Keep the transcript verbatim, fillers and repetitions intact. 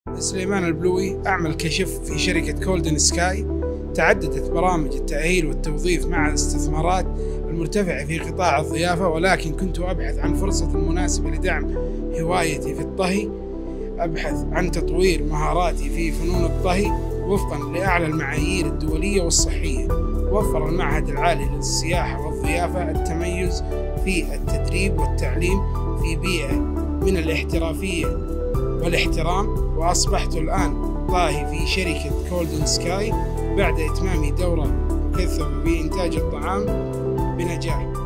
سليمان البلوي، أعمل كشف في شركة كولدن سكاي. تعددت برامج التأهيل والتوظيف مع الاستثمارات المرتفعة في قطاع الضيافة، ولكن كنت أبحث عن فرصة مناسبة لدعم هوايتي في الطهي. أبحث عن تطوير مهاراتي في فنون الطهي وفقا لأعلى المعايير الدولية والصحية. وفر المعهد العالي للسياحة والضيافة التميز في التدريب والتعليم في بيئة من الاحترافية والاحترام، وأصبحت الآن طاهي في شركة كولدن سكاي بعد إتمام دورة مكثفة في إنتاج الطعام بنجاح.